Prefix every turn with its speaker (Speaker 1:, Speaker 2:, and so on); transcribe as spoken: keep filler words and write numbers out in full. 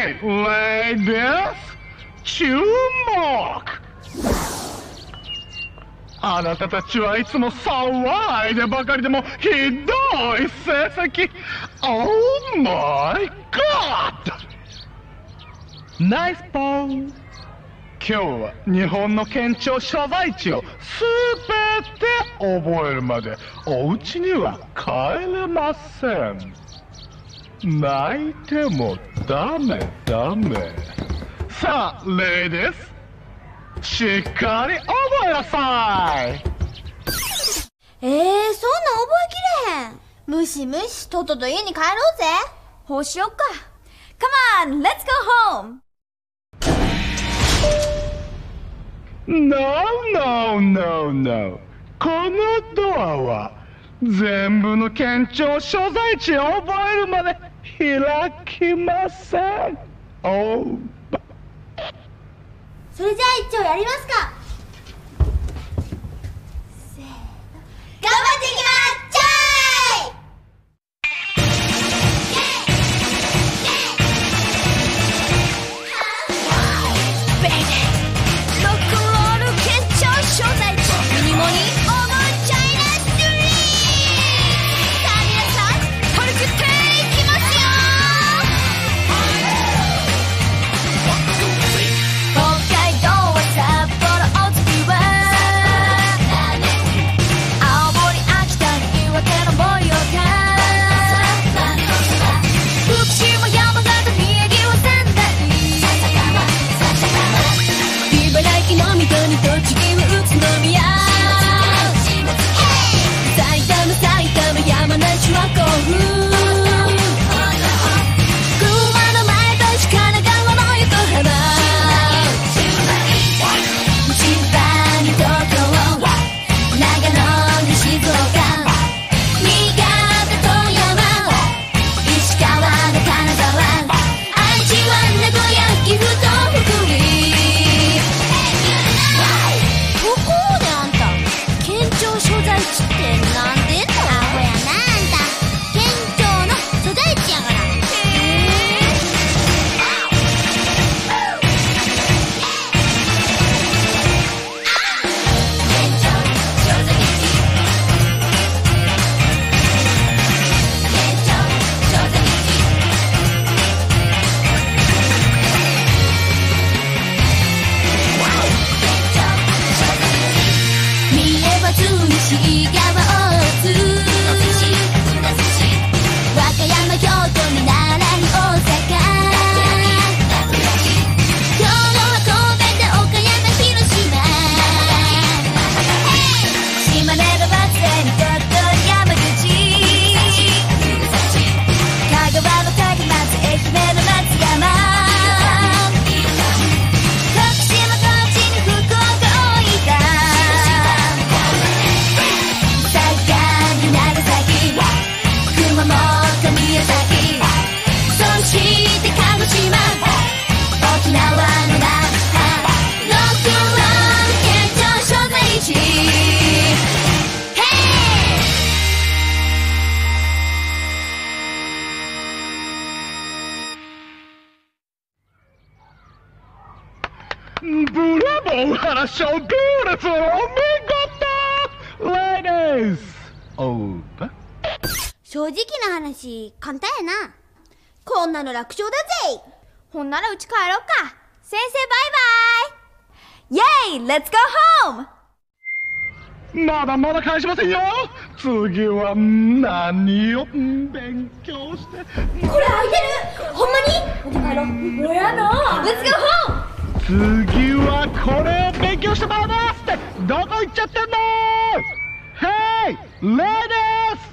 Speaker 1: Hey, ladies! 注目！あなたたちはいつも騒いでばかりでもひどい成績。Oh my god! ナイスポー。今日は日本の県庁所在地をすべて覚えるまでお家には帰れません。泣いてもダメダメ。さあレイです。しっかり覚えなさい。
Speaker 2: えー、そんなん覚えきれへん。むしむしとっとと家に帰ろうぜ。
Speaker 3: ほうしよっか。Come on, let's go home!
Speaker 1: No, no, no, no. このドアは全部の県庁所在地を覚えるまで開きません。Oh.
Speaker 2: それじゃあ一丁やりますか。せーの、頑張っていきます。
Speaker 3: ロックンロール県庁所在地ミニモニおぼえちゃいなシリーズ。さあ皆さん張り切っていきますよ。北海道は札幌お次は青森秋田岩手の盛岡福島山形宮城は仙台茨城の水戸に栃木は宇都宮埼玉埼玉山梨は甲府群馬の前橋神奈川の横浜千葉に東京長野に静岡新潟富山石川の金沢愛知は名古屋岐阜と福井。ところであんた県庁所在地ってなんでんの？
Speaker 2: アホやなあんた。県庁の所在地やから。見れば鶴西川大津和歌山京都に奈良に大阪兵庫は神戸で岡山広島島根の松江に鳥取山口香川の高松愛媛の松山徳島高知に福岡大分佐賀に長崎熊本宮崎そして鹿児島沖縄の那覇ロックンロール県庁所在地。ヘ
Speaker 1: イブラボー話をビューティフルお見事 Ladies! おうば
Speaker 2: 正直な話、簡単やな。こんなの楽勝だぜ。
Speaker 3: ほんならうち帰ろうか。先生バイバイ。イェイ Let's go home!
Speaker 1: まだまだ返しませんよ。次は何を勉強して。
Speaker 2: これ開いてる。ほんまに？うち帰ろう。もうやな。Let's go home!
Speaker 1: 次はこれを勉強してもらいますってどこ行っちゃってんの？ Hey! Ladies!